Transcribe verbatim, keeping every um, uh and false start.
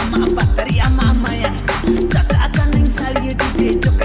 ama apa dari ama ama ya. Kata akan yang salju di